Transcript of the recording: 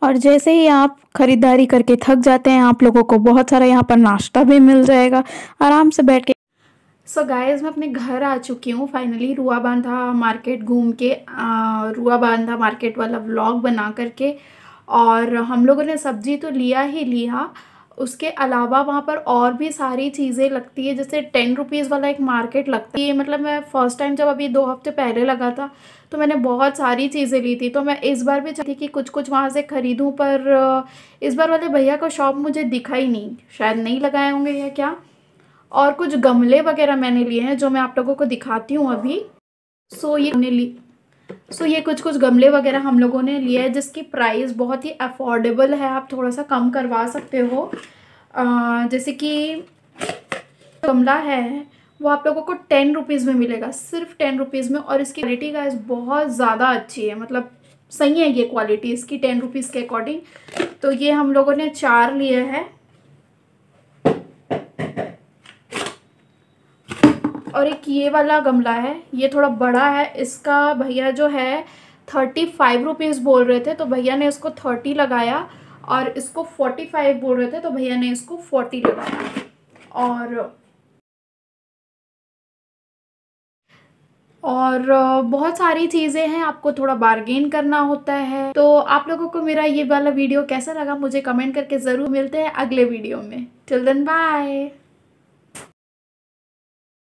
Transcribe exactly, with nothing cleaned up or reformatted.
और जैसे ही आप खरीदारी करके थक जाते हैं, आप लोगों को बहुत सारा यहाँ पर नाश्ता भी मिल जाएगा आराम से बैठ के। सो गाइस, मैं अपने घर आ चुकी हूँ फाइनली, रुआ बांधा मार्केट घूम के, आ, रुआ बांधा मार्केट वाला व्लॉग बना करके। और हम लोगों ने सब्जी तो लिया ही लिया, उसके अलावा वहाँ पर और भी सारी चीज़ें लगती है। जैसे टेन रुपीज़ वाला एक मार्केट लगता है, मतलब मैं फ़र्स्ट टाइम जब अभी दो हफ्ते पहले लगा था तो मैंने बहुत सारी चीज़ें ली थी। तो मैं इस बार भी चाहती कि कुछ कुछ वहाँ से ख़रीदूँ, पर इस बार वाले भैया का शॉप मुझे दिखा ही नहीं, शायद नहीं लगाए होंगे या क्या। और कुछ गमले वगैरह मैंने लिए हैं जो मैं आप लोगों को दिखाती हूँ अभी। सो ये हमने ली सो ये कुछ कुछ गमले वगैरह हम लोगों ने लिए हैं, जिसकी प्राइस बहुत ही अफोर्डेबल है। आप थोड़ा सा कम करवा सकते हो। आ, जैसे कि गमला है वो आप लोगों को टेन रुपीज़ में मिलेगा, सिर्फ टेन रुपीज़ में। और इसकी क्वालिटी गाइस बहुत ज़्यादा अच्छी है, मतलब सही है ये क्वालिटी इसकी टेन रुपीज़ के अकॉर्डिंग। तो ये हम लोगों ने चार लिए हैं। और एक ये वाला गमला है, ये थोड़ा बड़ा है, इसका भैया जो है थर्टी फाइव रुपीज़ बोल रहे थे, तो भैया ने इसको थर्टी लगाया। और इसको फोर्टी फाइव बोल रहे थे, तो भैया ने इसको फोर्टी लगाया। और और बहुत सारी चीज़ें हैं, आपको थोड़ा बार्गेन करना होता है। तो आप लोगों को मेरा ये वाला वीडियो कैसा लगा मुझे कमेंट करके ज़रूर। मिलते हैं अगले वीडियो में। Till then bye.